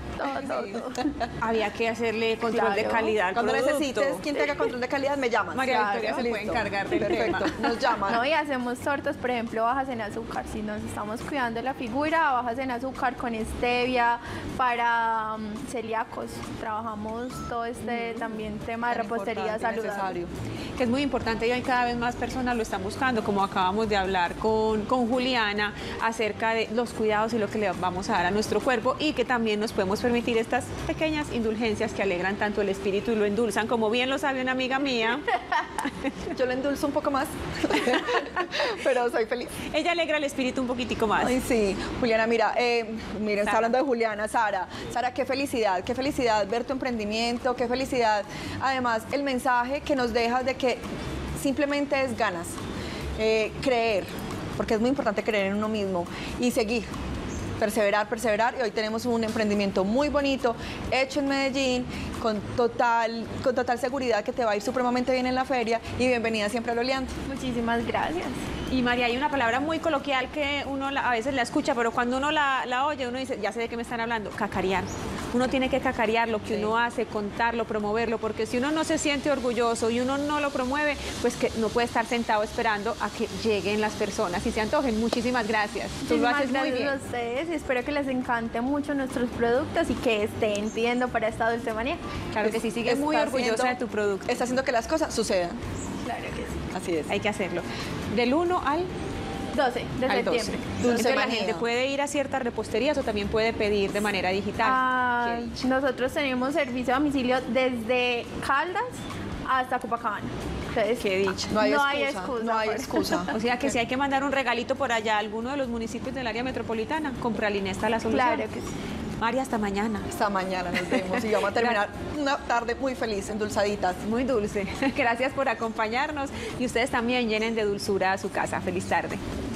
Había que hacerle control de Claro. calidad al Cuando producto. necesites quien te haga control de calidad, me llamas. María Claro, Victoria se puede listo. encargar del Perfecto, tema. nos llaman. No, y hacemos tortas, por ejemplo, bajas en azúcar. Si nos estamos cuidando la figura, bajas en azúcar con stevia para celíacos. Trabajamos todo este también tema de Tan repostería importante y saludable. necesario. Que es muy importante y hoy cada vez más personas lo están buscando, como acabamos de hablar con Juliana acerca de los cuidados y lo que le vamos a dar a nuestro cuerpo, y que también nos podemos permitir estas pequeñas indulgencias que alegran tanto el espíritu y lo endulzan, como bien lo sabe una amiga mía. Yo lo endulzo un poco más, pero soy feliz. Ella alegra el espíritu un poquitico más. Ay, sí. Juliana, mira, miren, está Sara. hablando de Juliana, Sara. Sara, qué felicidad ver tu emprendimiento, qué felicidad. Además, el mensaje que nos dejas de que simplemente es ganas, creer, porque es muy importante creer en uno mismo y seguir. perseverar, perseverar, y hoy tenemos un emprendimiento muy bonito, hecho en Medellín, con total seguridad que te va a ir supremamente bien en la feria, y bienvenida siempre a Loleando. Muchísimas gracias. Y María, hay una palabra muy coloquial que uno a veces la escucha, pero cuando uno la oye, uno dice, ya sé de qué me están hablando, cacarear. Uno tiene que cacarear lo que uno hace, contarlo, promoverlo, porque si uno no se siente orgulloso y uno no lo promueve, pues que no puede estar sentado esperando a que lleguen las personas y se antojen. Muchísimas gracias. Tú lo haces muy bien. Gracias a ustedes y espero que les encante mucho nuestros productos y que estén pidiendo para esta dulce manía. Claro que sí, sigue muy orgullosa de tu producto. Está haciendo que las cosas sucedan. Claro que sí. Así es. Hay que hacerlo. Del 1 al 12 de al 12. septiembre. Entonces la manía. gente puede ir a ciertas reposterías o también puede pedir de manera digital. Nosotros tenemos servicio a domicilio desde Caldas hasta Copacabana. Entonces, Qué dicha. No hay excusa. No hay pues. excusa. O sea que si hay que mandar un regalito por allá a alguno de los municipios del área metropolitana, con Praliné está la solución. Claro que sí. María, hasta mañana. Hasta mañana nos vemos y vamos a terminar una tarde muy feliz, endulzaditas. Muy dulce. Gracias por acompañarnos y ustedes también llenen de dulzura a su casa. Feliz tarde.